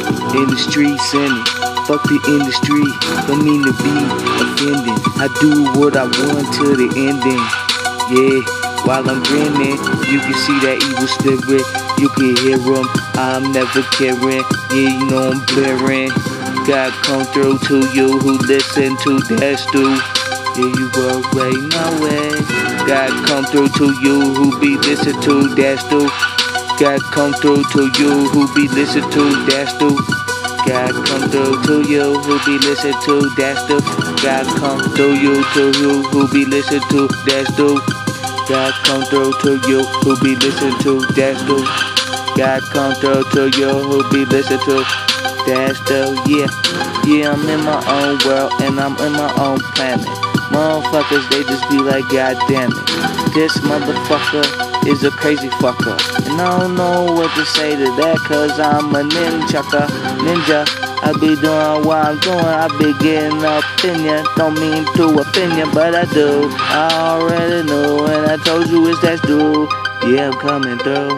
in the streets in it. Fuck the industry, don't mean to be offending. I do what I want till the ending. Yeah, while I'm grinning, you can see that evil spirit. You can hear him, I'm never caring. Yeah, you know I'm blaring. God come through to you who listen to that stew. Yeah, you already know it. God come through to you who be listen to that stew. God come through to you who be listen to that stew. God come through to you who be listen to that stew. God come through you to you who be listen to that stew. God come through to you who be listen to that stew. God come through to you who be listen to that stew. Yeah, I'm in my own world and I'm in my own planet. Motherfuckers, they just be like, God damn it, this motherfucker is a crazy fucker. And I don't know what to say to that, cause I'm a ninja. I be doing what I'm doing, I be getting opinion. Don't mean to offend you, but I do. I already knew, and I told you it's that dude. Yeah, I'm coming through.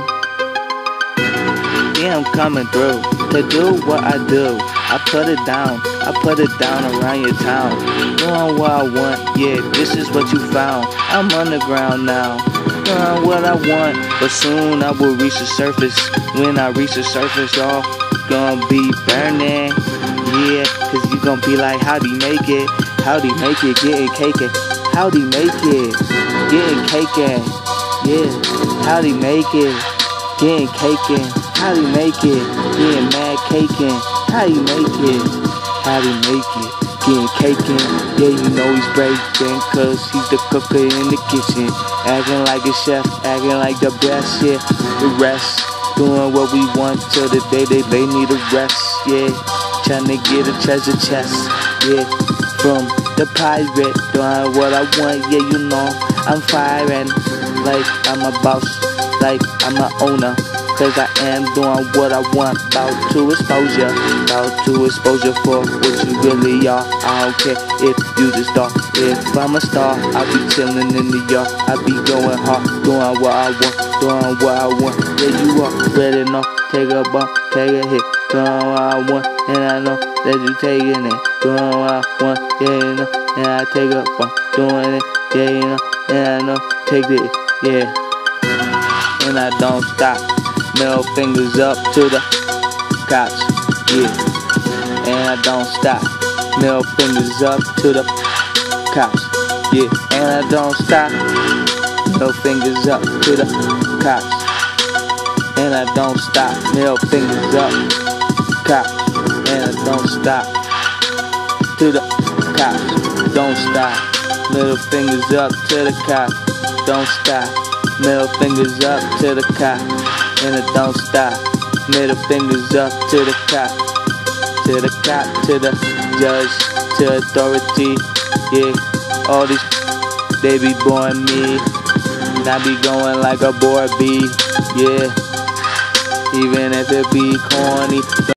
Yeah, I'm coming through to do what I do. I put it down around your town. Doing what I want, yeah, this is what you found. I'm underground now, doing what I want, but soon I will reach the surface. When I reach the surface, y'all gonna be burning. Yeah, cause you gonna be like, how'd he make it? How'd he make it? Getting cake it. How'd he make it? Getting cake it. Yeah, how'd he make it? Getting cake it. How'd he make it? Getting mad caking. How'd he make it? How'd he make it? Getting caking. Yeah, you know he's breaking, cause he's the cooker in the kitchen. Acting like a chef, acting like the best, yeah. The rest, doing what we want till the day they lay me to rest, yeah. Trying to get a treasure chest, yeah. From the pirate, doing what I want, yeah, you know. I'm firing like I'm a boss, like I'm an owner. Cause I am doing what I want, bout to exposure for what you really are. I don't care if you the star, if I'm a star, I be chillin' in the yard, I be going hard, doing what I want, yeah, you already know, take a bump, take a hit, doing what I want, and I know that you taking it, doing what I want, yeah, you know, and I take a bump, doing it, yeah, you know, and I know, take it, yeah, and I don't stop. Middle fingers up to the cops, yeah, and I don't stop. Middle fingers up to the cops, yeah, and I don't stop. Middle fingers up to the cops, and I don't stop. Middle fingers up, cops, and I don't stop. To the cops, don't stop. Middle fingers up to the cops, don't stop. Middle fingers up to the cops. And it don't stop. Middle fingers up to the cop, to the judge, to authority. Yeah, all these, they be boring me, and I be going like a boy bee. Yeah, even if it be corny.